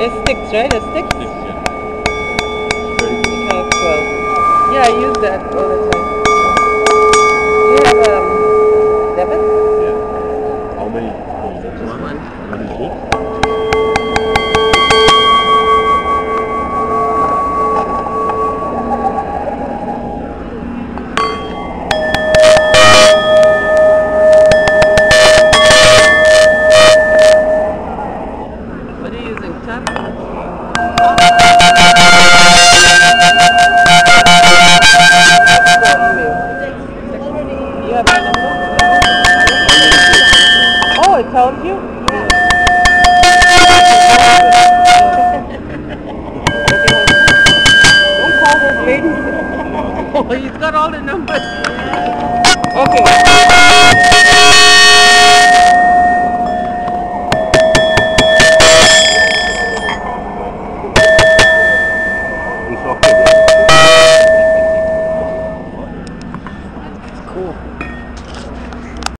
There's sticks, right? There's sticks? Sticks, yeah. You have 12. Yeah, I use that all the time. Do you have debit? Yeah. How many? Just one. One is good? What are you using? Tap? You have my number? Oh, it tells you? Don't call those ladies. Oh, he's got all the numbers. Okay.